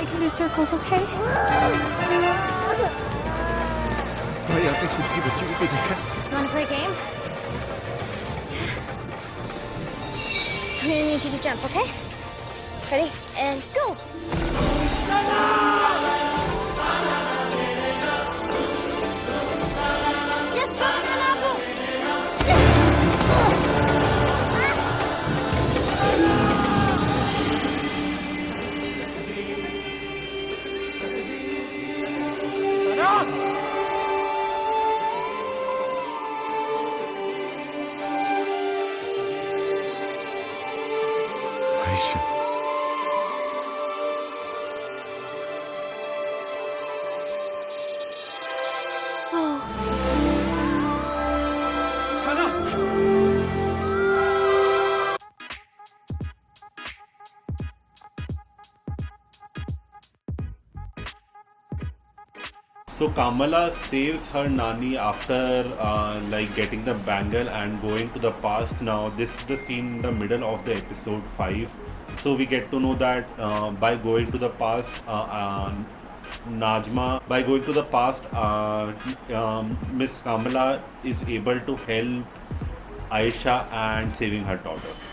I can do circles, okay? Do you want to play a game? I'm gonna need you to jump, okay? Ready? And go! Yes, go, Nani! Aisha. So Kamala saves her Nani after like getting the bangle and going to the past. Now this is the scene in the middle of the episode 5. So we get to know that by going to the past, Miss Kamala is able to help Aisha and saving her daughter.